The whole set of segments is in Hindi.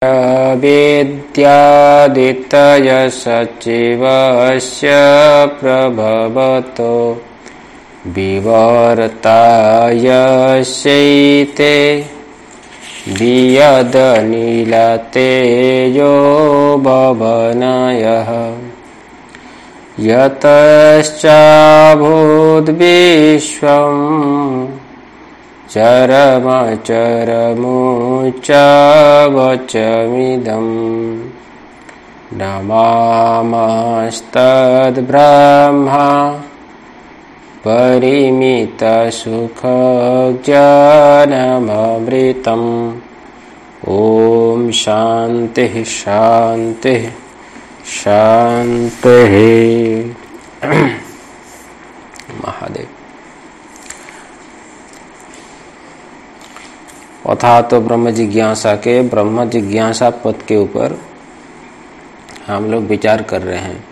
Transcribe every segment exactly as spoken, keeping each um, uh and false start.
वेद्यादित्यसचिवस्य प्रभवतो विवर्तायस्यैते वियदनिलतेजो भवनयः यतश्चाभूद्विश्वम् चरमचरमुच्चवचमिदम् नमामस्तद्ब्रह्मा परिमितसुखज्ञानममृतम्। ॐ शान्तिः शान्तिः शान्तिः। महादेव। अथा तो ब्रह्म जिज्ञासा के ब्रह्म जिज्ञासा पद के ऊपर हम लोग विचार कर रहे हैं।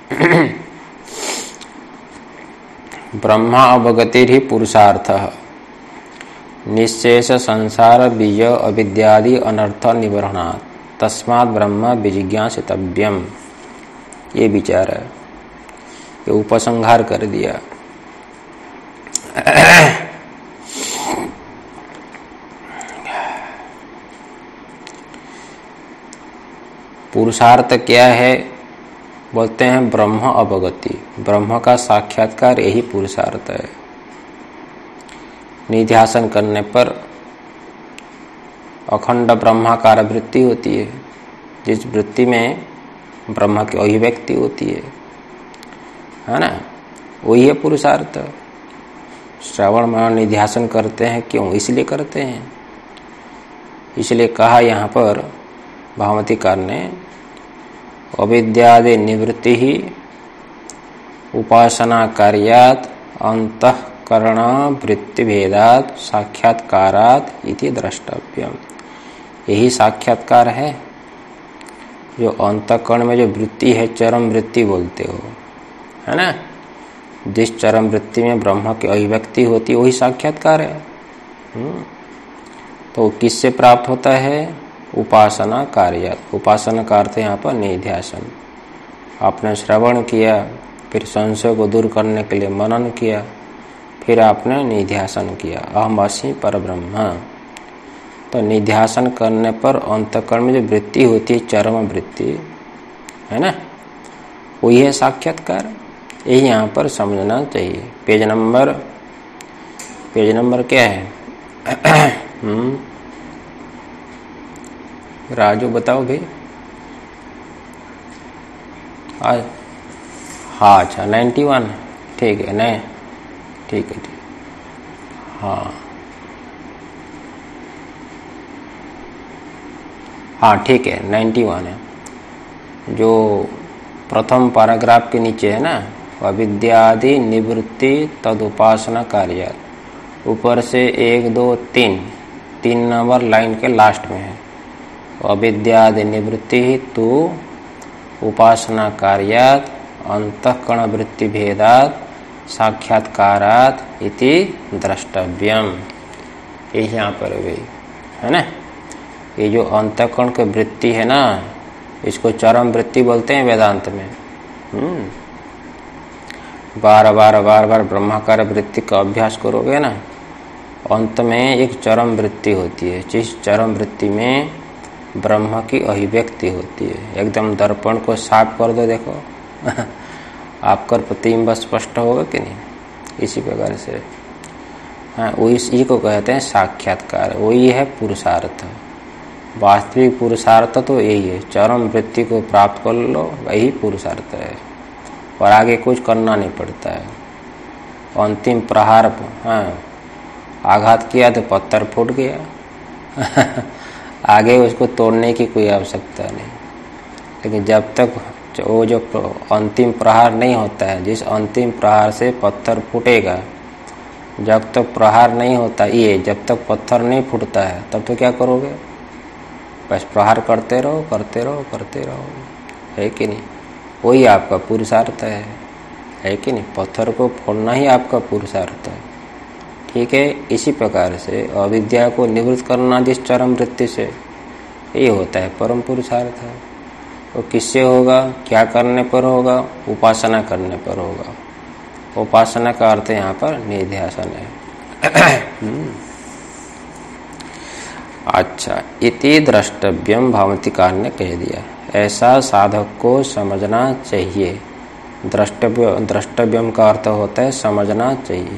ब्रह्मा अवगतिर् ही पुरुषार्थः निश्चेष संसार बीज अविद्यादि अनर्थ निवरणात् तस्मात् ब्रह्म विजिज्ञासितव्यम्। ये विचार है, ये उपसंहार कर दिया। पुरुषार्थ क्या है? बोलते हैं ब्रह्म अवगति, ब्रह्म का साक्षात्कार, यही पुरुषार्थ है। निध्यासन करने पर अखंड ब्रह्माकार वृत्ति होती है, जिस वृत्ति में ब्रह्म की अभिव्यक्ति होती है, है ना? वही है पुरुषार्थ। श्रवण मनन निध्यासन करते हैं, क्यों? इसलिए करते हैं। इसलिए कहा यहाँ पर भामतीकार ने, अविद्यादि निवृत्ति ही उपासना कार्यात् अंतःकरण वृत्ति भेदात् साक्षात्कारात् इति द्रष्टव्यम। यही साक्षात्कार है। जो अंतःकरण में जो वृत्ति है, चरम वृत्ति बोलते हो, है ना? जिस चरम वृत्ति में ब्रह्म की अभिव्यक्ति होती है, वही साक्षात्कार है। तो किससे प्राप्त होता है? उपासना कार्य। उपासना का अर्थ यहाँ पर निध्यासन। आपने श्रवण किया, फिर संशय को दूर करने के लिए मनन किया, फिर आपने निध्यासन किया, अहम अस्मि परब्रह्म। तो निध्यासन करने पर अंतःकरण में जो वृत्ति होती है, चरम वृत्ति, है ना, वही है साक्षात्कार। यही यहाँ पर समझना चाहिए। पेज नंबर पेज नंबर क्या है? हम्म राजू बताओ भाई। आज हाँ, अच्छा नाइन्टी वन, ठीक है। नहीं, ठीक है, ठीक। हाँ हाँ ठीक है, नाइन्टी वन है। जो प्रथम पैराग्राफ के नीचे है ना, अविद्यादि निवृत्ति तदुपासना कार्य, ऊपर से एक दो तीन तीन नंबर लाइन के लास्ट में है। अविद्यादि निवृत्ति ही तु उपासना कार्यात् अंतःकरण वृत्ति भेदात् साक्षात्कारात् इति द्रष्टव्यम। ये यहाँ पर भी है ना। ये जो अंतःकरण की वृत्ति है ना, इसको चरम वृत्ति बोलते हैं वेदांत में। हम्म बार बार बार बार ब्रह्माकार वृत्ति का अभ्यास करोगे ना, अंत में एक चरम वृत्ति होती है, जिस चरम वृत्ति में ब्रह्म की अभिव्यक्ति होती है। एकदम दर्पण को साफ कर दो, देखो आपका प्रतिबिंब स्पष्ट होगा कि नहीं? इसी प्रकार से हाँ, वही इसी को कहते हैं साक्षात्कार। वही है पुरुषार्थ। वास्तविक पुरुषार्थ तो यही है, चरम वृत्ति को प्राप्त कर लो, वही पुरुषार्थ है। और आगे कुछ करना नहीं पड़ता है। अंतिम प्रहार, हाँ, आघात किया तो पत्थर फूट गया आगे उसको तोड़ने की कोई आवश्यकता नहीं। लेकिन जब तक वो जो अंतिम प्रहार नहीं होता है, जिस अंतिम प्रहार से पत्थर फूटेगा, जब तक प्रहार नहीं होता, ये जब तक पत्थर नहीं फूटता है, तब तो क्या करोगे? बस प्रहार करते रहो करते रहो करते रहो, है कि नहीं? वही आपका पुरुषार्थ है, है कि नहीं? पत्थर को फोड़ना ही आपका पुरुषार्थ है। ठीक है। इसी प्रकार से अविद्या को निवृत्त करना जिस चरम वृत्ति से, ये होता है परम पुरुषार्थ। वो किससे होगा, क्या करने पर होगा, उपासना करने पर होगा। उपासना का अर्थ यहाँ पर निध्यासन है। अच्छा, इति द्रष्टव्यम भावतिकार ने कह दिया, ऐसा साधक को समझना चाहिए। द्रष्टव्य द्रष्टव्यम का अर्थ होता है समझना चाहिए।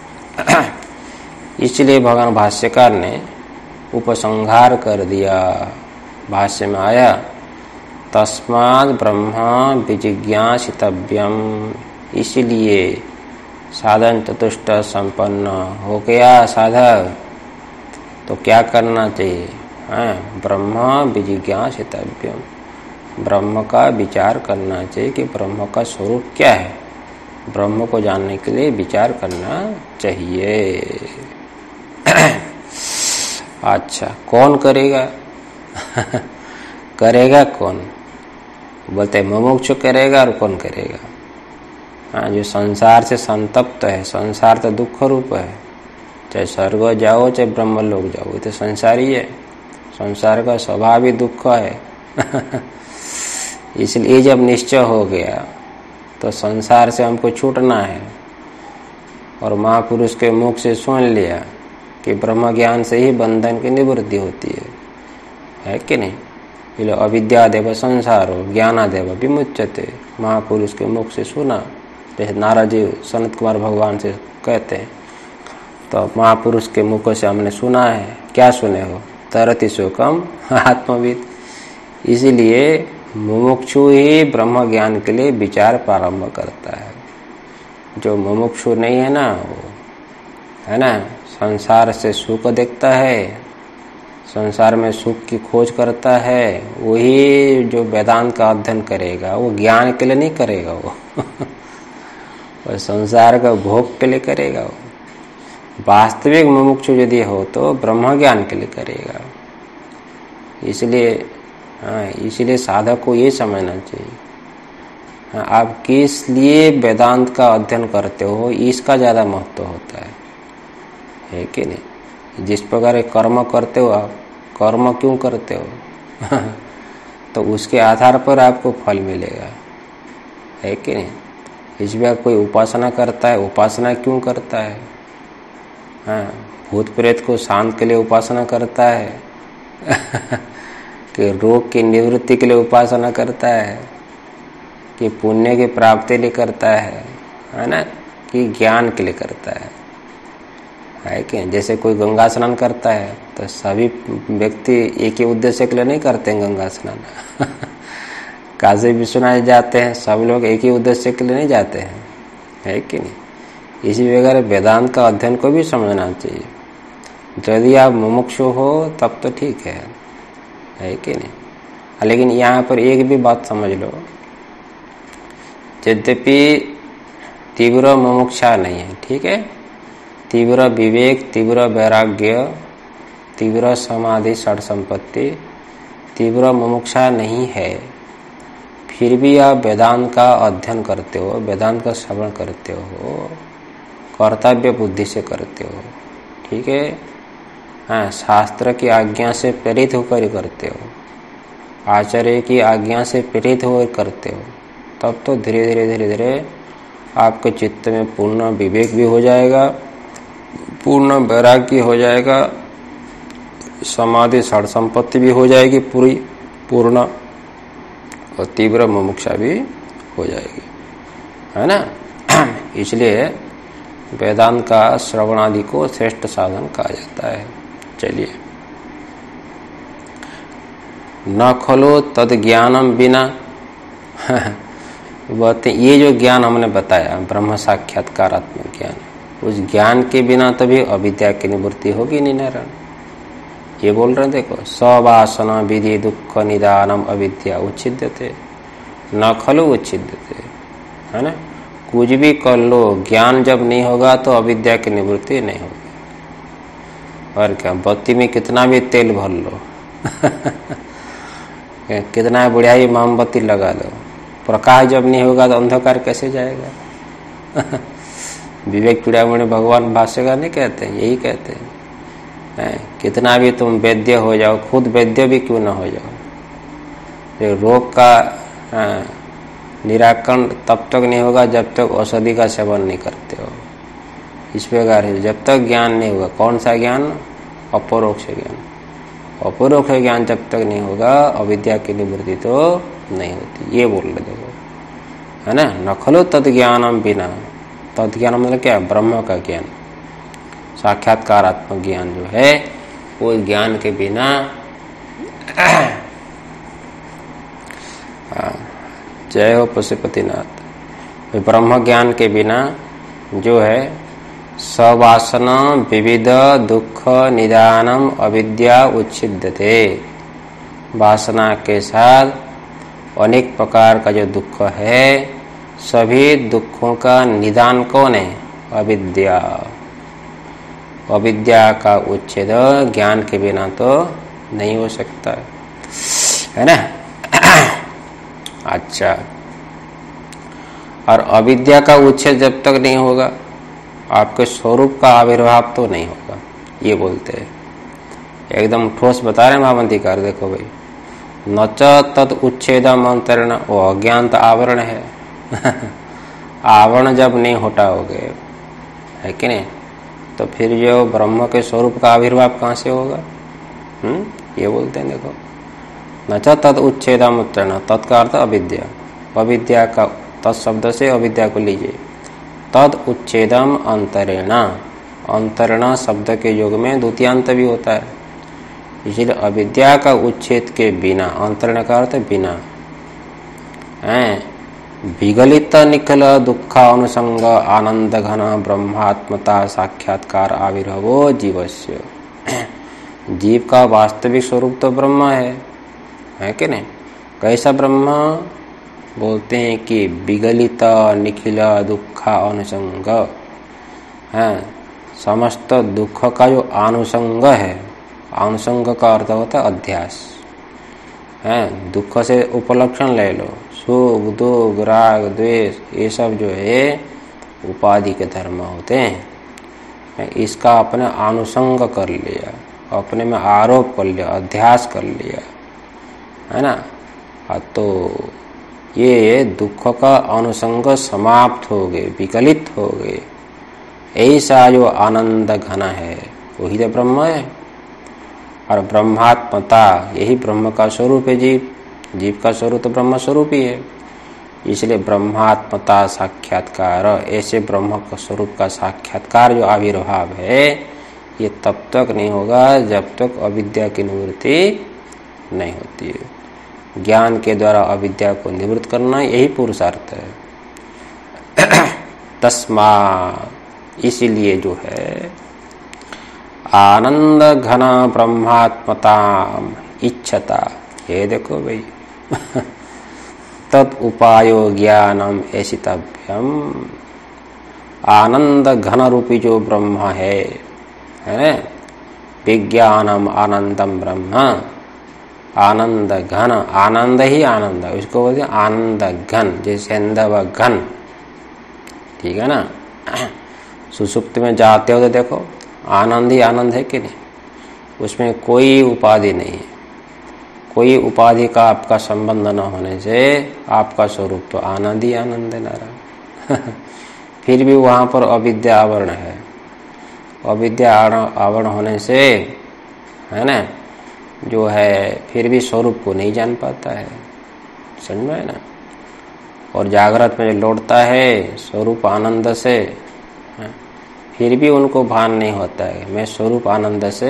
इसलिए भगवान भाष्यकार ने उपसंहार कर दिया। भाष्य में आया, तस्माद् ब्रह्मा विजिज्ञासितव्यम, इसलिए साधन चतुष्ट संपन्न हो गया साधक तो क्या करना चाहिए, है ब्रह्मा विजिज्ञासितव्यम, ब्रह्म का विचार करना चाहिए कि ब्रह्म का स्वरूप क्या है। ब्रह्म को जानने के लिए विचार करना चाहिए। अच्छा, कौन करेगा? करेगा कौन? बोलते मुमुक्षु करेगा और कौन करेगा? हाँ, जो संसार से संतप्त है। संसार तो दुख रूप है, चाहे स्वर्ग जाओ चाहे ब्रह्म लोक जाओ, ये तो संसार ही है। संसार का स्वभाव ही दुख है। इसलिए जब निश्चय हो गया तो संसार से हमको छूटना है, और महापुरुष के मुख से सुन लिया कि ब्रह्म ज्ञान से ही बंधन की निवृत्ति होती है, है कि नहीं? इसलिए अविद्यादेव संसारो ज्ञानादेव विमुच्यते, महापुरुष के मुख से सुना। जैसे नारद जी सनत कुमार भगवान से कहते हैं, तो महापुरुष के मुखों से हमने सुना है। क्या सुने हो? तरति शोकम आत्मविद। इसीलिए मुमुक्षु ही ब्रह्म ज्ञान के लिए विचार प्रारंभ करता है। जो मुमुक्षु नहीं है ना, वो है ना, संसार से सुख देखता है, संसार में सुख की खोज करता है, वही जो वेदांत का अध्ययन करेगा वो ज्ञान के लिए नहीं करेगा। वो वो संसार का भोग के लिए करेगा। वो वास्तविक मुमुक्षु यदि हो तो ब्रह्म ज्ञान के लिए करेगा। इसलिए हाँ, इसलिए साधक को ये समझना चाहिए, हाँ, आप किस लिए वेदांत का अध्ययन करते हो, इसका ज़्यादा महत्व होता है, है कि नहीं? जिस प्रकार कर्म करते हो आप, कर्म क्यों करते हो? तो उसके आधार पर आपको फल मिलेगा, है कि नहीं? इस बार कोई उपासना करता है, उपासना क्यों करता है? हाँ, भूत प्रेत को शांत के लिए उपासना करता है कि रोग की निवृत्ति के लिए उपासना करता है, कि पुण्य की प्राप्ति लिए करता है, है ना, कि ज्ञान के लिए करता है, है कि? जैसे कोई गंगा स्नान करता है तो सभी व्यक्ति एक ही उद्देश्य के लिए नहीं करते हैं गंगा स्नान। काशी विश्वनाथ जाते हैं, सब लोग एक ही उद्देश्य के लिए नहीं जाते हैं, है कि नहीं? इसी वगैरह वेदांत का अध्ययन को भी समझना चाहिए। यदि आप मुमुक्षु हो तब तो ठीक है, है कि नहीं? लेकिन यहाँ पर एक भी बात समझ लो, यद्यपि तीव्र मुमुक्षा नहीं है, ठीक है, तीव्र विवेक, तीव्र वैराग्य, तीव्र समाधि, षड संपत्ति, तीव्र मुमुक्षा नहीं है, फिर भी आप वेदांत का अध्ययन करते हो, वेदांत का श्रवण करते हो, कर्तव्य बुद्धि से करते हो, ठीक है, हाँ, शास्त्र की आज्ञा से प्रेरित होकर करते हो, आचार्य की आज्ञा से प्रेरित होकर करते हो, तब तो धीरे धीरे धीरे धीरे आपके चित्त में पूर्ण विवेक भी हो जाएगा, पूर्ण वैराग्य हो जाएगा, समाधि षड संपत्ति भी हो जाएगी पूरी पूर्ण, और तीव्र मुमुक्षा भी हो जाएगी, है ना? इसलिए वेदांत का श्रवण आदि को श्रेष्ठ साधन कहा जाता है। चलिए, न खलो तद ज्ञानम बिना, बोलते ये जो ज्ञान हमने बताया ब्रह्म साक्षात्कारात्मक ज्ञान, उस ज्ञान के बिना तभी अविद्या की निवृत्ति होगी नहीं नारायण। ये बोल रहे हैं, देखो, सवासना विधि दुख निदानम अविद्या उच्छिद्यते न खलु उच्छिद्यते, है ना? कुछ भी कर लो, ज्ञान जब नहीं होगा तो अविद्या की निवृत्ति नहीं होगी। और क्या, बत्ती में कितना भी तेल भर लो, कितना बढ़िया ही मोमबत्ती लगा लो, प्रकाश जब नहीं होगा तो अंधकार कैसे जाएगा? विवेक चूड़ामणि भगवान भाष्यकार नहीं कहते हैं, यही कहते हैं है। कितना भी तुम वैद्य हो जाओ, खुद वैद्य भी क्यों ना हो जाओ, ये रोग का हाँ, निराकरण तब तक नहीं होगा जब तक औषधि का सेवन नहीं करते हो। इस प्रकार है, जब तक ज्ञान नहीं होगा। कौन सा ज्ञान? अपरोक्ष ज्ञान। अपरोक्ष ज्ञान जब तक नहीं होगा अविद्या की निवृत्ति तो नहीं होती। ये बोल रहे देखो, है ना। न खलो तद ज्ञानम बिना, तद ज्ञान मतलब क्या? ब्रह्म का ज्ञान, साक्षात्कारात्मक ज्ञान जो है, वो ज्ञान के बिना जय हो पशुपतिनाथ। ब्रह्म ज्ञान के बिना जो है सवासना विविध दुख निदानम अविद्या उच्छिद्यते। वासना के साथ अनेक प्रकार का जो दुख है, सभी दुखों का निदान कौन है? अविद्या। अविद्या का उच्छेद ज्ञान के बिना तो नहीं हो सकता, है ना। अच्छा, और अविद्या का उच्छेद जब तक नहीं होगा आपके स्वरूप का आविर्भाव तो नहीं होगा। ये बोलते हैं, एकदम ठोस बता रहे महामंत्रिकार। देखो भाई, न च तत् उच्छेदम अंतरण, वो अज्ञान तो आवरण है। आवरण जब नहीं हटाओगे, है कि नहीं, तो फिर जो ब्रह्म के स्वरूप का आविर्भाव कहाँ से होगा? हम्म ये बोलते हैं देखो, न च तत् उच्छेदम उत्तरण, तत्का अर्थ अविद्या। अविद्या का तत्शब्द से अविद्या को लीजिए। तद उच्छेदम अंतरेण, अंतरेण शब्द के योग में द्वितीयांत भी होता है, इसलिए अविद्या का उच्छेद के बिना, अंतरेण का अर्थ बिना, है विगलित निखिल दुख अनुसंग आनंद घन ब्रह्मात्मता साक्षात्कार आविर्भवो जीवस्य। जीव का वास्तविक स्वरूप तो ब्रह्म है, है कि नहीं। कैसा ब्रह्म? बोलते हैं कि विगलित निखिल दुख अनुसंग, है समस्त दुख का जो अनुसंग है, अनुसंग का अर्थ होता है अध्यास, है दुख से उपलक्षण ले लो, सुख दुख राग द्वेष, ये सब जो है उपाधि के धर्म होते हैं। इसका अपने अनुसंग कर लिया, अपने में आरोप कर लिया, अध्यास कर लिया, है ना। तो ये दुख का अनुसंग समाप्त हो गए, विकलित हो गए। ऐसा जो आनंद घन है वही तो ब्रह्म है। और ब्रह्मात्मता, यही ब्रह्म का स्वरूप है जीव। जीव का स्वरूप तो ब्रह्म स्वरूप ही है, इसलिए ब्रह्मात्मता साक्षात्कार, ऐसे ब्रह्म का स्वरूप का साक्षात्कार जो आविर्भाव है, ये तब तक नहीं होगा जब तक अविद्या की निवृत्ति नहीं होती है। ज्ञान के द्वारा अविद्या को निवृत्त करना, यही पुरुषार्थ है। तस्मात्, इसीलिए जो है आनंद घन ब्रह्मात्मता इच्छता, ये देखो भाई, तत् उपायो ज्ञानम ऐसितव्यम। आनंद घन रूपी जो ब्रह्म है, है विज्ञानम आनंदम ब्रह्म, आनंद घन, आनंद ही आनंद, उसको बोलते हैं आनंद घन, जैसे अंधव घन, ठीक है ना। सुसुप्त में जाते हो तो देखो आनंद ही आनंद है कि नहीं, उसमें कोई उपाधि नहीं है। कोई उपाधि का आपका संबंध न होने से आपका स्वरूप तो आनंद ही आनंद है नारायण। फिर भी वहाँ पर अविद्या आवरण है, अविद्या आवरण होने से, है ना, जो है फिर भी स्वरूप को नहीं जान पाता है, समझ में है ना। और जागृत में लौटता है स्वरूप आनंद से, है? फिर भी उनको भान नहीं होता है मैं स्वरूप आनंद से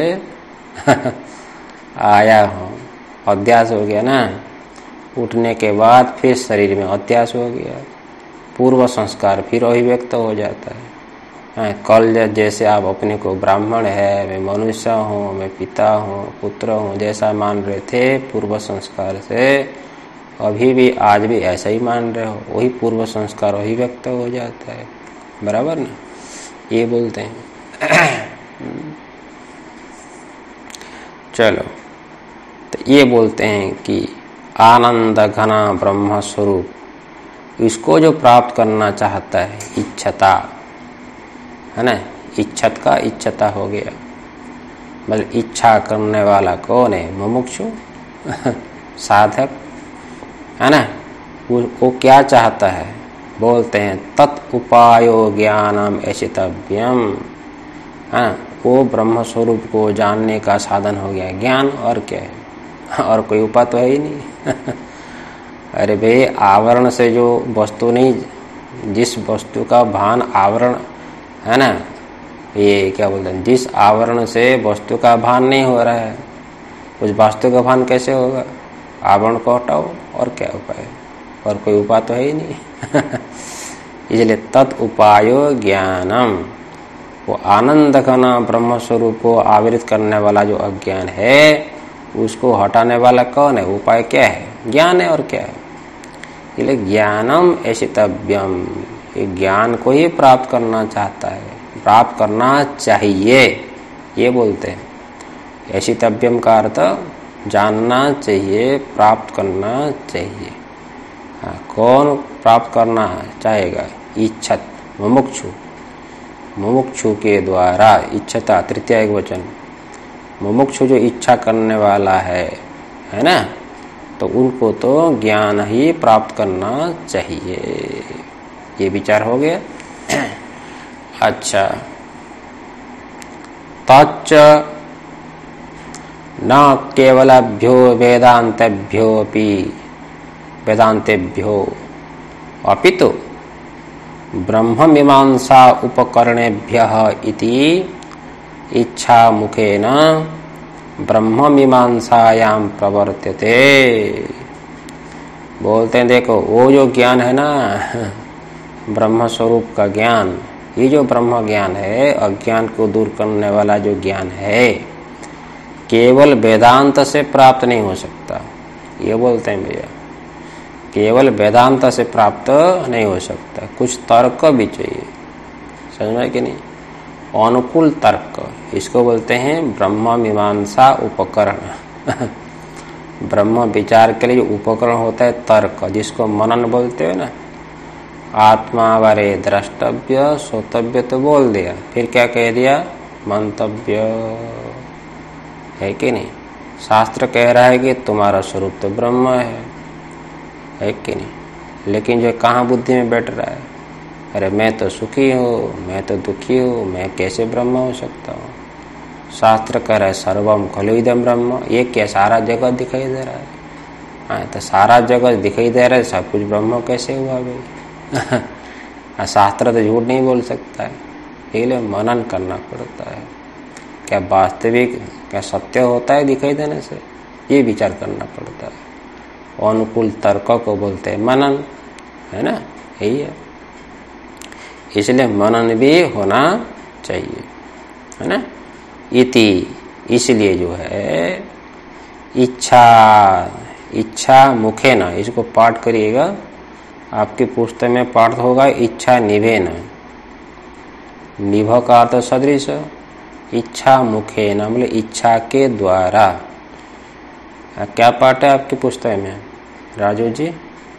आया हूँ। अध्यास हो गया ना, उठने के बाद फिर शरीर में अध्यास हो गया, पूर्व संस्कार फिर अभिव्यक्त हो जाता है। कल जैसे आप अपने को ब्राह्मण है, मैं मनुष्य हूँ, मैं पिता हूँ, पुत्र हूँ, जैसा मान रहे थे पूर्व संस्कार से, अभी भी आज भी ऐसा ही मान रहे हो, वही पूर्व संस्कार अभिव्यक्त हो जाता है, बराबर ना। ये बोलते हैं। चलो, तो ये बोलते हैं कि आनंद घना ब्रह्म स्वरूप, इसको जो प्राप्त करना चाहता है, इच्छता, है ना, इच्छत का इच्छता हो गया। मतलब इच्छा करने वाला कौन है? मुमुक्षु साधक है ना। वो, वो क्या चाहता है? बोलते हैं तत् उपायो ज्ञानम ऐशितव्यम। हाँ, वो ब्रह्म स्वरूप को जानने का साधन हो गया ज्ञान, और क्या है? और कोई उपाय तो है ही नहीं। अरे भाई, आवरण से जो वस्तु नहीं, जिस वस्तु का भान आवरण है ना, ये क्या बोलते हैं, जिस आवरण से वस्तु का भान नहीं हो रहा है, उस वस्तु का भान कैसे होगा? आवरण को हटाओ, और क्या उपाय? और कोई उपाय तो है ही नहीं। इसलिए तत् उपायो ज्ञानम, वो आनंद घना ब्रह्म स्वरूप को आवृत करने वाला जो अज्ञान है, उसको हटाने वाला कौन है? उपाय क्या है? ज्ञान है, और क्या है? इसलिए ज्ञानम ऐशितव्यम, ये ज्ञान को ही प्राप्त करना चाहता है, प्राप्त करना चाहिए, ये बोलते हैं। ऐशितव्यम का अर्थ जानना चाहिए, प्राप्त करना चाहिए। हाँ, कौन प्राप्त करना चाहेगा? इच्छत, मुमुक्षु। मुमुक्षु के द्वारा, इच्छता तृतीया एक वचन, मुमुक्षु जो इच्छा करने वाला है है ना, तो उनको तो ज्ञान ही प्राप्त करना चाहिए। ये विचार हो गया। अच्छा, तच्च न केवलभ्यो वेदांतेभ्यो अपि वेदांतेभ्यो अपितु ब्रह्ममीमांसा उपकरणेभ्यः इति इच्छा मुखेन ब्रह्ममीमांसायां प्रवर्त्यते। बोलते हैं देखो, वो जो ज्ञान है ना, ब्रह्म स्वरूप का ज्ञान, ये जो ब्रह्म ज्ञान है, अज्ञान को दूर करने वाला जो ज्ञान है, केवल वेदांत से प्राप्त नहीं हो सकता। ये बोलते हैं भैया, केवल वेदांत से प्राप्त नहीं हो सकता, कुछ तर्क भी चाहिए। समझ में कि नहीं? अनुकूल तर्क, इसको बोलते हैं ब्रह्म मीमांसा उपकरण। ब्रह्म विचार के लिए जो उपकरण होता है तर्क, जिसको मनन बोलते हो ना। आत्मा वरे द्रष्टव्य श्रोतव्य तो बोल दिया, फिर क्या कह दिया? मंतव्य, है कि नहीं? शास्त्र कह रहा है कि तुम्हारा स्वरूप तो ब्रह्म है, है कि नहीं? लेकिन जो कहाँ बुद्धि में बैठ रहा है, अरे मैं तो सुखी हूँ, मैं तो दुखी हूँ, मैं कैसे ब्रह्म हो सकता हूँ? शास्त्र कह रहा है सर्वम खलु इदं ब्रह्म, ये क्या सारा जगत दिखाई दे रहा है? हाँ, तो सारा जगत दिखाई दे रहा है, सब कुछ ब्रह्म कैसे हुआ भाई? शास्त्र तो झूठ नहीं बोल सकता है, इसलिए मनन करना पड़ता है। क्या वास्तविक, क्या सत्य होता है दिखाई देने से? ये विचार करना पड़ता है। अनुकूल तर्क को बोलते हैं मनन, है ना? यही है। इसलिए मनन भी होना चाहिए, है ना? इति, इसलिए जो है इच्छा, इच्छा मुखे न, इसको पाठ करिएगा, आपकी पुस्तक में पाठ होगा इच्छा निभे न। निभ का अर्थ सदृश, इच्छा मुखे न मतलब इच्छा के द्वारा। क्या पाठ है आपकी पुस्तक में राजू जी?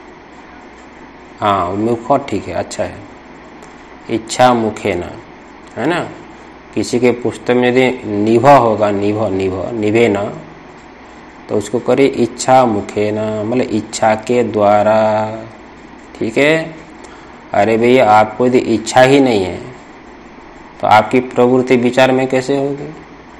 हाँ, मुख ठीक है, अच्छा है। इच्छा मुखे न, है ना? किसी के पुस्तक में यदि निभ होगा, निभ निभ निभे न, तो उसको करिए इच्छा मुखे न मतलब इच्छा के द्वारा। ठीक है? अरे भैया, आपको यदि इच्छा ही नहीं है तो आपकी प्रवृत्ति विचार में कैसे होगी?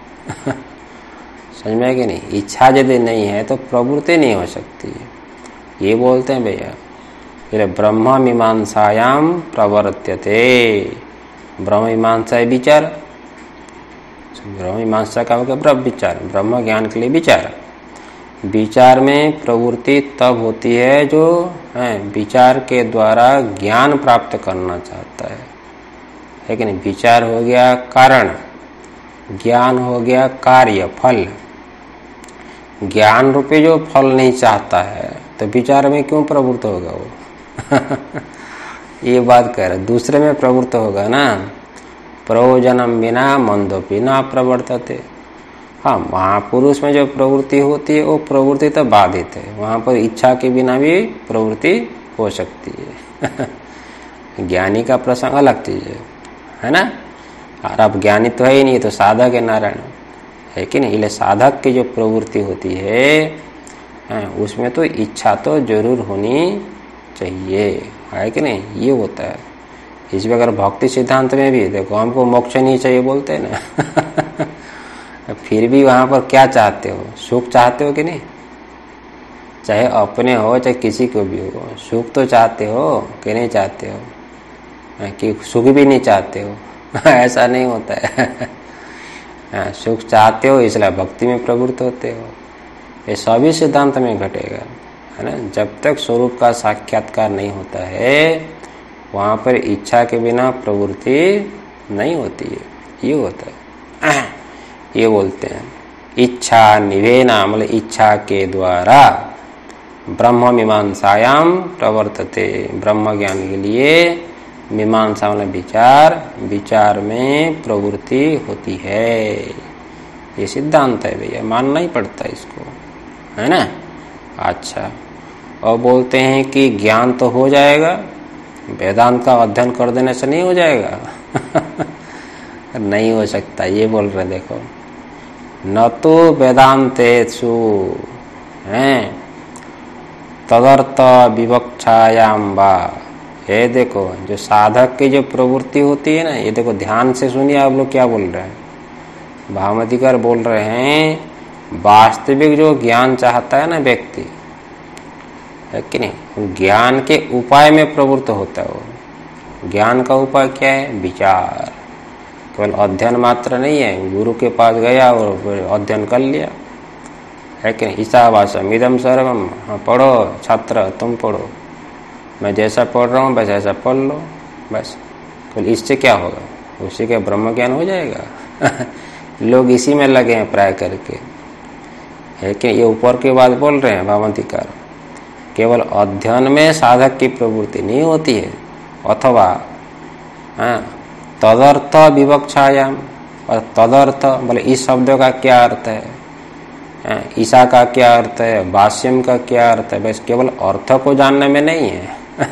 समझ में है कि नहीं? इच्छा यदि नहीं है तो प्रवृत्ति नहीं हो सकती है। ये बोलते हैं भैया, फिर ब्रह्म मीमांसायाम प्रवर्त्यते। ब्रह्म मीमांसा विचार, ब्रह्म मीमांसा का होगा ब्रह्म विचार, ब्रह्म ज्ञान के लिए विचार। विचार में प्रवृत्ति तब होती है जो है विचार के द्वारा ज्ञान प्राप्त करना चाहता है, है कि नहीं? विचार हो गया कारण, ज्ञान हो गया कार्य, फल। ज्ञान रूपी जो फल नहीं चाहता है तो विचार में क्यों प्रवृत्त होगा वो? ये बात कह रहे, दूसरे में प्रवृत्त होगा ना। प्रयोजनम बिना मंदोपि न प्रवर्तते। हाँ, महापुरुष में जो प्रवृत्ति होती है वो प्रवृत्ति तो बाधित है, वहां पर इच्छा के बिना भी प्रवृत्ति हो सकती है। ज्ञानी का प्रसंग अलग चीज है, है ना? और अब ज्ञानी तो है ही नहीं, तो साधक है नारायण, है कि नहीं। इसलिए साधक की जो प्रवृत्ति होती है उसमें तो इच्छा तो जरूर होनी चाहिए, है कि नहीं, ये होता है। इसमें अगर भक्ति सिद्धांत में भी देखो हमको मोक्ष नहीं चाहिए बोलते हैं ना फिर भी वहां पर क्या चाहते हो, सुख चाहते हो कि नहीं, चाहे अपने हो चाहे किसी को भी हो, सुख तो चाहते हो कि नहीं चाहते हो, कि सुख भी नहीं चाहते हो ऐसा नहीं होता है सुख चाहते हो इसलिए भक्ति में प्रवृत्त होते हो। ये सभी सिद्धांत में घटेगा, है ना। जब तक स्वरूप का साक्षात्कार नहीं होता है वहां पर इच्छा के बिना प्रवृत्ति नहीं होती है, ये होता है। ये बोलते हैं इच्छा निवेना, मतलब इच्छा के द्वारा ब्रह्म मीमांसायाम प्रवर्तते, ब्रह्म ज्ञान के लिए मीमांसा मतलब विचार, विचार में प्रवृत्ति होती है। ये सिद्धांत है भैया, मानना ही पड़ता है इसको, है ना। अच्छा, और बोलते हैं कि ज्ञान तो हो जाएगा, वेदांत का अध्ययन कर देने से नहीं हो जाएगा नहीं हो सकता, ये बोल रहे देखो, न तो वेदांतेषु हैं तदर्थ विवक्षायाम वा। ये देखो जो साधक की जो प्रवृत्ति होती है ना, ये देखो ध्यान से सुनिए आप लोग क्या बोल रहे हैं। भामतिकार बोल रहे हैं वास्तविक जो ज्ञान चाहता है ना व्यक्ति, है कि नहीं, ज्ञान के उपाय में प्रवृत्त होता है वो। ज्ञान का उपाय क्या है, विचार। केवल अध्ययन मात्र नहीं है, गुरु के पास गया और फिर अध्ययन कर लिया, है कि नहीं। ईशावासम इदम सर्वम, हाँ पढ़ो छात्र तुम पढ़ो, मैं जैसा पढ़ रहा हूँ बस ऐसा पढ़ लो, बस। तो इससे क्या होगा, उसी का ब्रह्म ज्ञान हो जाएगा लोग इसी में लगे हैं प्राय करके, है कि ये ऊपर की बात बोल रहे हैं भावंतिकार। केवल अध्ययन में साधक की प्रवृत्ति नहीं होती है, अथवा हाँ तदर्थ विवक्षायाम, और तदर्थ बोले इस शब्द का क्या अर्थ है, ईसा का क्या अर्थ है, भाष्यम का क्या अर्थ है, बस केवल अर्थ को जानने में नहीं है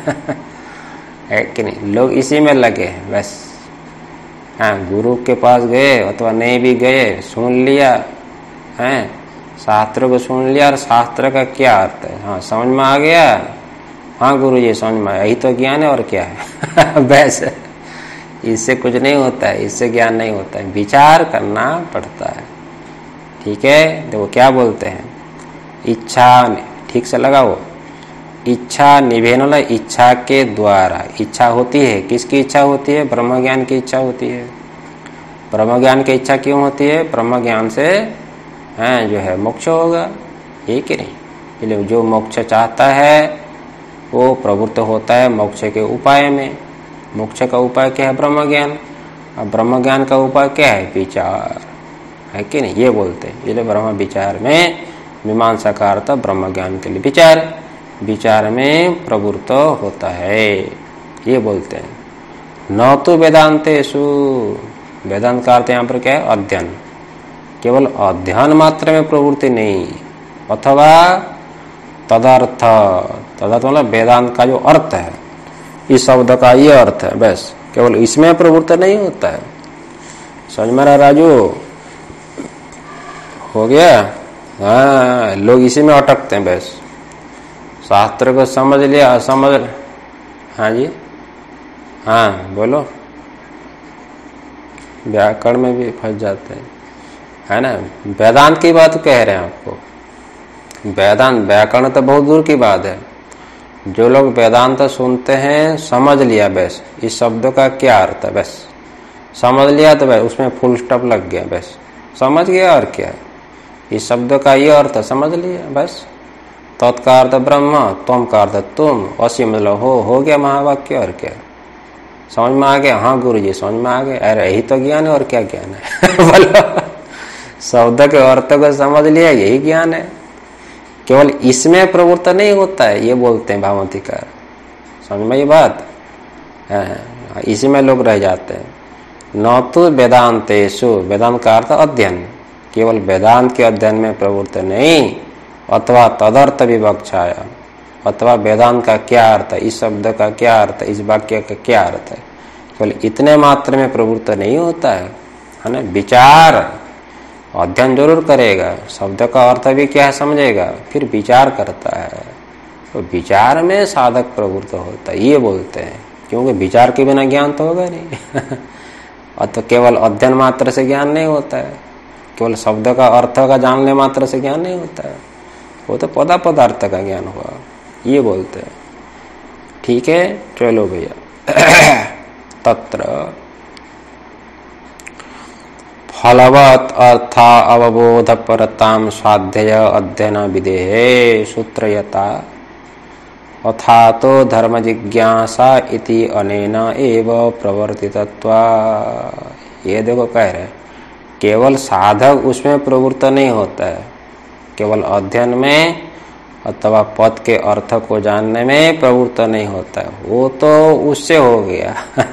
है कि नहीं। लोग इसी में लगे हैं बस। हाँ गुरु के पास गए अथवा नहीं भी गए, सुन लिया है, शास्त्र को सुन लिया और शास्त्र का क्या अर्थ है, हाँ समझ में आ गया, हाँ गुरु जी समझ में आया, यही तो ज्ञान है और क्या है बस। इससे कुछ नहीं होता है, इससे ज्ञान नहीं होता है, विचार करना पड़ता है। ठीक है, देखो क्या बोलते हैं, इच्छा, ठीक से लगाओ, इच्छा निवेदन, इच्छा के द्वारा। इच्छा होती है, किसकी इच्छा होती है, ब्रह्म ज्ञान की इच्छा होती है। ब्रह्म ज्ञान की इच्छा क्यों होती है, ब्रह्म ज्ञान से है जो है मोक्ष होगा, ये कि नहीं। इसलिए जो मोक्ष चाहता है वो प्रवृत्त होता है मोक्ष के उपाय में। मोक्ष का उपाय क्या है, ब्रह्म ज्ञान। अब ब्रह्म ज्ञान का उपाय क्या है, विचार, है कि नहीं, ये बोलते हैं। इसलिए ब्रह्म विचार में मीमांसा का अर्थ ब्रह्म ज्ञान के लिए विचार, विचार में प्रवृत्त होता है, ये बोलते हैं। न तो वेदांतेषु, वेदांत का अर्थ यहाँ पर क्या है, अध्ययन। केवल अध्ययन मात्र में प्रवृत्ति नहीं, अथवा तदर्थ, तदर्थ मतलब वेदांत का जो अर्थ है, इस शब्द का ये अर्थ है, बस केवल इसमें प्रवृत्त नहीं होता है। समझ में रहा राजू, हो गया। हाँ लोग इसी में अटकते हैं बस, शास्त्र को समझ लिया, समझ, हाँ जी, हाँ बोलो, व्याकरण में भी फंस जाते हैं, है ना। वेदांत की बात कह रहे हैं आपको, वेदांत, व्याकरण तो बहुत दूर की बात है। जो लोग वेदांत सुनते हैं, समझ लिया बस इस शब्द का क्या अर्थ है, बस समझ लिया तो बस उसमें फुल स्टॉप लग गया, बस समझ गया और क्या है, इस शब्द का ये अर्थ समझ लिया बस। तत्का अर्थ ब्रह्म, तुम का अर्थ तुम, असी मतलब हो, हो गया महावाक्य, और क्या समझ में आ गया, हाँ गुरु जी समझ में आ गया, अरे यही तो ज्ञान है और क्या ज्ञान है बोलो, शब्द के अर्थ को समझ लिया, यही ज्ञान है। केवल इसमें प्रवृत्त नहीं होता है, ये बोलते हैं भावंतिकार। समझ में ये बात है, इसी में लोग रह जाते हैं। न तो वेदांतेषु, वेदांत का अर्थ अध्ययन, केवल वेदांत के अध्ययन में प्रवृत्त नहीं, अथवा तदर्थ विवक्षाया, अथवा वेदांत का क्या अर्थ है, इस शब्द का क्या अर्थ है, इस वाक्य का क्या अर्थ है, केवल इतने मात्र में प्रवृत्त नहीं होता है, है ना। विचार, अध्ययन जरूर करेगा, शब्द का अर्थ भी क्या है समझेगा, फिर विचार करता है, तो विचार में साधक प्रवृत्त होता है, ये बोलते हैं। क्योंकि विचार के बिना ज्ञान तो होगा नहीं और तो केवल अध्ययन मात्र से ज्ञान नहीं होता है, केवल शब्द का अर्थ का जानने मात्र से ज्ञान नहीं होता है, वो तो पदा पदार्थ का ज्ञान हुआ, ये बोलते हैं। ठीक है, चलो भैया तत्र फलवत अर्था अवबोध परताम स्वाध्याय अध्ययन विदेहे सूत्रयता अथा तो धर्म जिज्ञासा इति अनेन एव प्रवर्तितत्वा। ये देखो कह रहे केवल साधक उसमें प्रवृत्त नहीं होता है, केवल अध्ययन में अथवा पद के अर्थ को जानने में प्रवृत्त नहीं होता है, वो तो उससे हो गया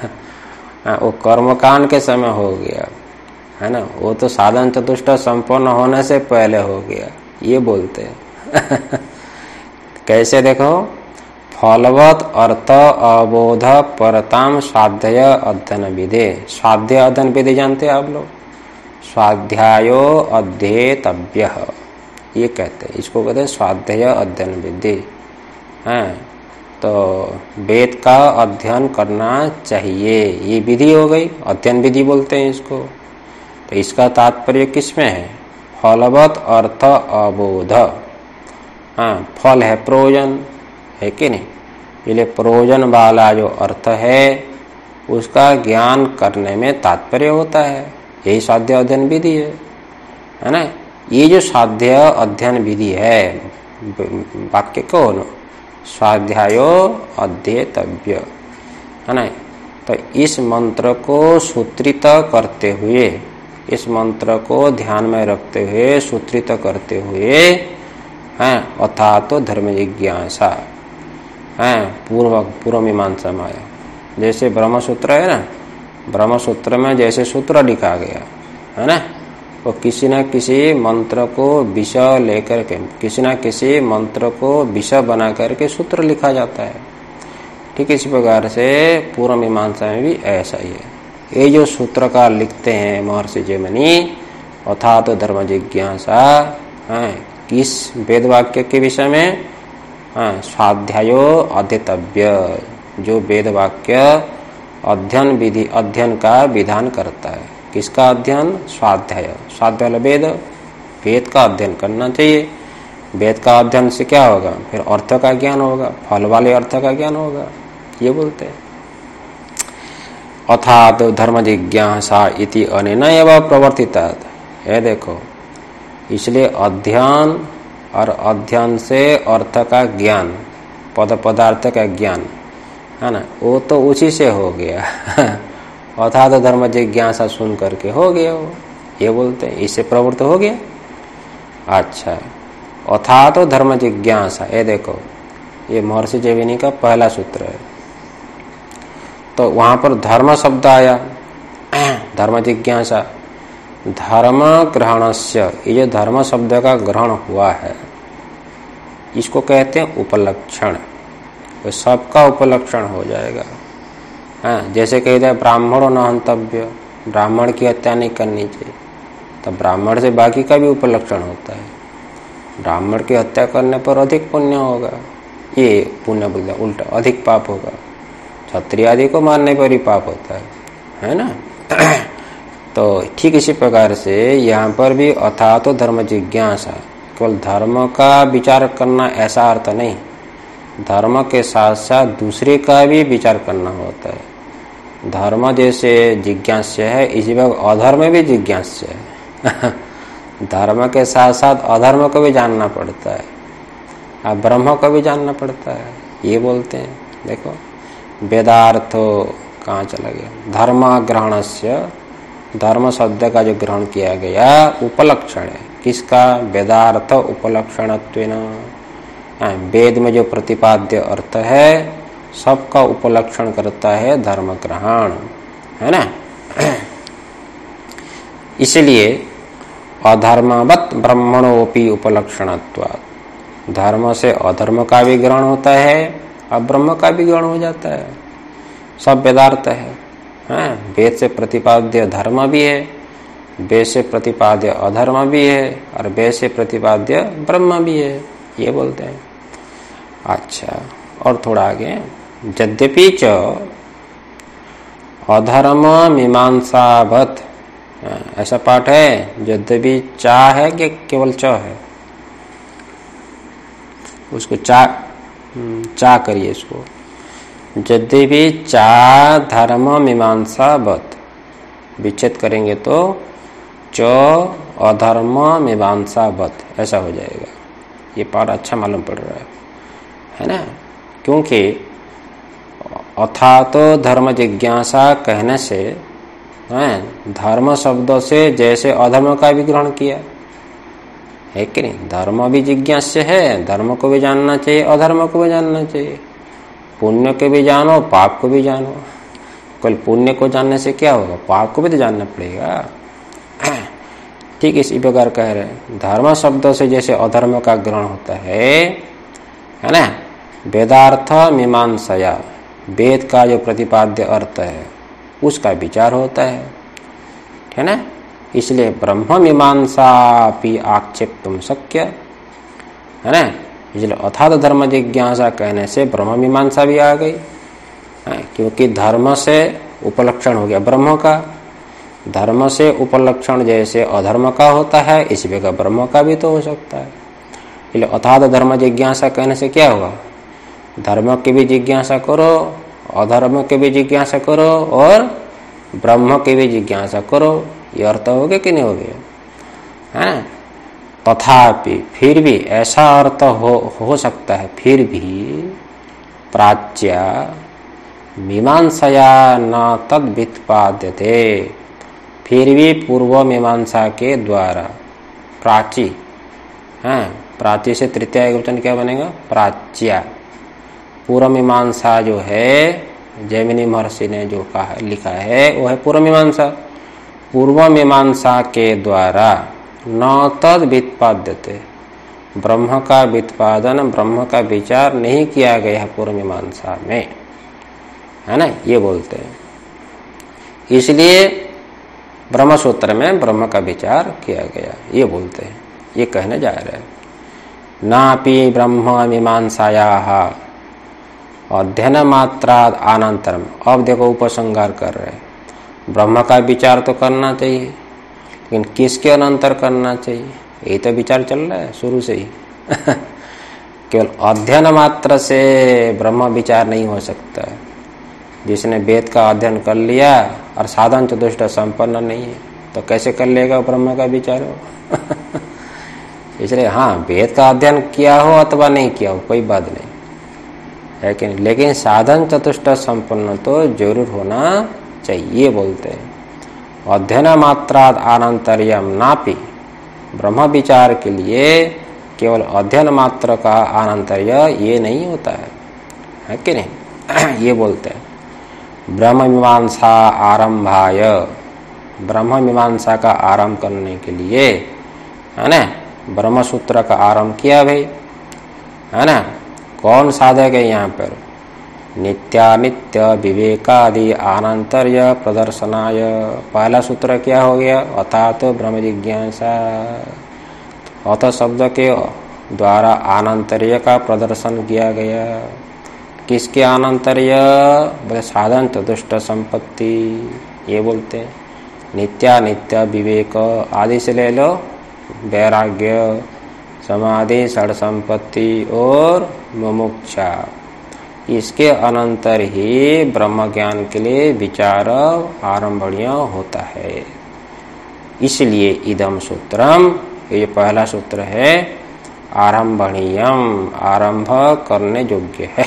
वो कर्मकांड के समय हो गया है ना, वो तो साधन चतुष्ट संपन्न होने से पहले हो गया, ये बोलते हैं कैसे देखो, फलवत अर्थ अबोध परताम स्वाध्याय अध्ययन विधे। स्वाध्याय अध्ययन विधि जानते हैं आप लोग, स्वाध्यायो अध्येतव्य, ये कहते हैं, इसको कहते हैं स्वाध्याय अध्ययन विधि है। तो वेद का अध्ययन करना चाहिए, ये विधि हो गई, अध्ययन विधि बोलते हैं इसको। तो इसका तात्पर्य किसमें है, फलवत अर्थ अबोध। हाँ, फल है प्रयोजन, है कि नहीं, इसलिए प्रयोजन वाला जो अर्थ है उसका ज्ञान करने में तात्पर्य होता है, यही स्वाध्याय अध्ययन विधि है, है ना। ये जो स्वाध्याय अध्ययन विधि है, वाक्य कौन, स्वाध्यायो अध्येतव्य, है ना। तो इस मंत्र को सूत्रित करते हुए, इस मंत्र को ध्यान में रखते हुए, सूत्रित करते हुए हैं, अथा तो धर्म जिज्ञासा है, पूर्व पूर्व मीमांसा में आया। जैसे ब्रह्म सूत्र है ना, ब्रह्म सूत्र में जैसे सूत्र लिखा गया है ना, वो किसी न किसी मंत्र को विषय लेकर के, किसी न किसी मंत्र को विषय बना करके सूत्र लिखा जाता है। ठीक इसी प्रकार से पूर्व मीमांसा में भी ऐसा ही है। ये जो सूत्रकार लिखते हैं महर्षि जैमिनी, अथा तो धर्म जिज्ञासा है, किस वेद वाक्य के विषय में, हाँ, स्वाध्यायो अध्येतव्य, जो वेद वाक्य अध्ययन विधि, अध्ययन का विधान करता है। किसका अध्ययन, स्वाध्याय, स्वाध्याय वेद, वेद का अध्ययन करना चाहिए। वेद का अध्ययन से क्या होगा, फिर अर्थ का ज्ञान होगा, फल वाले अर्थ का ज्ञान होगा, ये बोलते हैं। अर्थात धर्म जिज्ञासा इति अनेन एव प्रवर्तितात। ये देखो, इसलिए अध्ययन और अध्ययन से अर्थ का ज्ञान, पद पदार्थ का ज्ञान, है ना, वो तो उसी से हो गया अर्थात धर्म जिज्ञासा सुन करके हो गया वो, ये बोलते हैं, इससे प्रवृत्त हो गया। अच्छा, अर्थात धर्म जिज्ञासा, ये देखो, ये महर्षि जैमिनी का पहला सूत्र है। तो वहां पर धर्म शब्द आया, धर्म जिज्ञासा, धर्म ग्रहणस्य, ये जो धर्म शब्द का ग्रहण हुआ है इसको कहते हैं उपलक्षण, तो सबका उपलक्षण हो जाएगा। हाँ, जैसे कहते हैं ब्राह्मणों न हंतव्य, ब्राह्मण की हत्या नहीं करनी चाहिए, तो ब्राह्मण से बाकी का भी उपलक्षण होता है। ब्राह्मण की हत्या करने पर अधिक पुण्य होगा, ये पुण्य बोलता उल्टा, अधिक पाप होगा। क्षत्रिय आदि को मारने पर ही पाप होता है, है ना तो ठीक इसी प्रकार से यहाँ पर भी अथा तो धर्म जिज्ञासा, केवल धर्म का विचार करना ऐसा अर्थ नहीं, धर्म के साथ साथ दूसरे का भी विचार करना होता है। धर्म जैसे जिज्ञास्य है, इसी वक्त अधर्म भी जिज्ञास्य है धर्म के साथ साथ अधर्म को भी जानना पड़ता है, अब ब्रह्म को भी जानना पड़ता है, ये बोलते हैं। देखो वेदार्थो कहाँ चला गया, धर्म ग्रहणस्य, धर्म शब्द का जो ग्रहण किया गया उपलक्षण है, किसका, वेदार्थ उपलक्षणत्वेन, वेद में जो प्रतिपाद्य अर्थ है सबका उपलक्षण करता है धर्म ग्रहण, है ना इसलिए अधर्मवत ब्रह्मणोपि उपलक्षणत्वात्, धर्म से अधर्म का भी ग्रहण होता है और ब्रह्म का भी ग्रहण हो जाता है, सब वेदार्थ है। हाँ, वेद से प्रतिपाद्य धर्म भी है, वे से प्रतिपाद्य अधर्म भी है और वे से प्रतिपाद्य ब्रह्म भी है, ये बोलते हैं। अच्छा, और थोड़ा आगे, यद्यपि च अधर्म मीमांसावत, ऐसा पाठ है, यद्यपि चा है कि केवल च है? उसको चा चा करिए इसको। यद्यपि चा धर्म मीमांसावत, विच्छेद करेंगे तो च अधर्म मीमांसावत ऐसा हो जाएगा। ये पाठ अच्छा मालूम पड़ रहा है, है ना? क्योंकि अथा तो धर्म जिज्ञासा कहने से है, धर्म शब्दों से जैसे अधर्म का भी ग्रहण किया है कि नहीं? धर्म भी जिज्ञास्य है, धर्म को भी जानना चाहिए, अधर्म को भी जानना चाहिए। पुण्य को भी जानो, पाप को भी जानो। कल पुण्य को जानने से क्या होगा? पाप को भी तो जानना पड़ेगा। ठीक इसी प्रकार कह रहे हैं, धर्म शब्दों से जैसे अधर्म का ग्रहण होता है, है ना? वेदार्थ मीमांसया, वेद का जो प्रतिपाद्य अर्थ है उसका विचार होता है, है ना? इसलिए ब्रह्म मीमांसा भी आक्षेप तुम शक्य, है ना? इसलिए अथात धर्म जिज्ञासा कहने से ब्रह्म मीमांसा भी आ गई, क्योंकि धर्म से उपलक्षण हो गया ब्रह्म का। धर्म से उपलक्षण जैसे अधर्म का होता है, इसी प्रकार ब्रह्म का भी तो हो सकता है। इसलिए अथात धर्म जिज्ञासा कहने से क्या होगा? धर्म की भी जिज्ञासा करो, अधर्म की भी जिज्ञासा करो और ब्रह्म की भी जिज्ञासा करो। ये अर्थ हो गया कि नहीं हो गया? है ना? तथापि फिर भी ऐसा अर्थ हो हो सकता है, फिर भी प्राच्या मीमांसया न तद व्युत्पाद्यते, फिर भी पूर्व मीमांसा के द्वारा, प्राची, हाँ, प्राची से तृतीय वचन क्या बनेगा? प्राच्या। पूर्व मीमांसा जो है, जैमिनी महर्षि ने जो कहा लिखा है वो है पूर्व मीमांसा। पूर्व मीमांसा के द्वारा न तद व्युत्पाद्यते, ब्रह्म का व्युत्पादन, ब्रह्म का विचार नहीं किया गया है पूर्व मीमांसा में, है ना? ये बोलते हैं। इसलिए ब्रह्म सूत्र में ब्रह्म का विचार किया गया, ये बोलते हैं, ये कहने जा रहे हैं। नापि ब्रह्म मीमांसायाः अध्ययन मात्रा अनंतरम, अब देखो उपसंहार कर रहे हैं। ब्रह्म का विचार तो करना चाहिए, लेकिन किसके अनंतर करना चाहिए? यही तो विचार चल रहा है शुरू से ही। केवल अध्ययन मात्र से ब्रह्म विचार नहीं हो सकता है। जिसने वेद का अध्ययन कर लिया और साधन चतुष्ट संपन्न नहीं है तो कैसे कर लेगा ब्रह्म का विचार हो? इसलिए हाँ, वेद का अध्ययन किया हो अथवा नहीं किया हो कोई बात नहीं है कि नहीं, लेकिन साधन चतुष्ट संपन्न तो जरूर होना चाहिए, बोलते हैं। अध्ययन मात्राद आनंतर्यम नापि, ब्रह्म विचार के लिए केवल अध्ययन मात्र का आनंतर्य ये नहीं होता है, है कि नहीं? ये बोलते हैं ब्रह्म मीमांसा आरंभाय, ब्रह्म मीमांसा का आरंभ करने के लिए, है ना, ब्रह्म सूत्र का आरंभ किया भाई, है ना? कौन साधक है यहाँ पर? नित्यानित्य विवेकादि आनंतर्य प्रदर्शनाय। पहला सूत्र क्या हो गया? अर्थात ब्रह्म जिज्ञासा। अथ शब्द के द्वारा आनंतर्य का प्रदर्शन किया गया। किसके आनंतर्य? बोले साधन चतुष्ट संपत्ति, ये बोलते हैं। नित्यानित्य विवेक आदि से ले लो, वैराग्य, समाधि, षड संपत्ति और मुमुक्षा, इसके अनंतर ही ब्रह्म ज्ञान के लिए विचार आरंभणीय होता है। इसलिए इदम सूत्रम, ये पहला सूत्र है, आरंभणीयम, आरंभ करने योग्य है।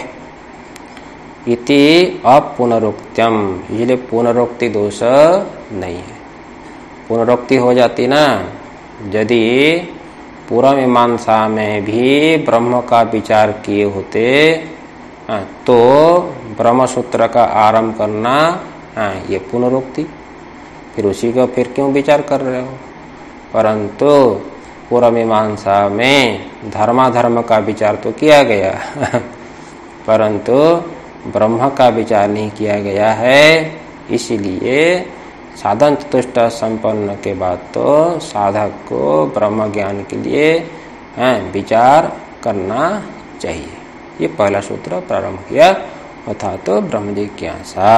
इति अपुनरुक्त्यम, इसलिए पुनरुक्ति दोष नहीं है। पुनरुक्ति हो जाती ना यदि पूर्व मीमांसा में भी ब्रह्म का विचार किए होते, हाँ, तो ब्रह्म सूत्र का आरंभ करना, हाँ, ये पुनरुक्ति, फिर उसी का फिर क्यों विचार कर रहे हो? परंतु पूर्व मीमांसा में धर्माधर्म का विचार तो किया गया परंतु ब्रह्म का विचार नहीं किया गया है, इसलिए साधन चतुष्ट संपन्न के बाद तो साधक को ब्रह्म ज्ञान के लिए है विचार करना चाहिए। ये पहला सूत्र प्रारंभ किया, अर्थात तो ब्रह्म जिज्ञासा।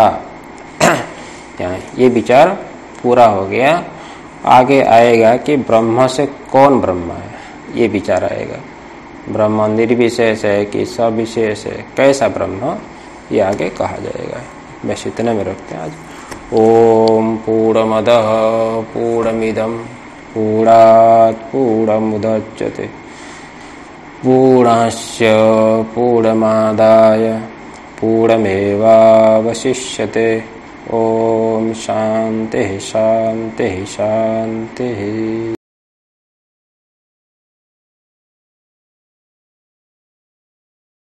ये विचार पूरा हो गया। आगे आएगा कि ब्रह्म से कौन ब्रह्म है, ये विचार आएगा। ब्रह्म निर्विशेष है कि सविशेष है, कैसा ब्रह्म, ये आगे कहा जाएगा। बस इतने में रखते हैं आज। ओम पूर्णमदः पूर्णमिदं पूर्णात् पूर्णमुदच्यते पूर्णस्य पूर्णमादाय पूर्णमेवावशिष्यते। ओम शांति शांति शांति।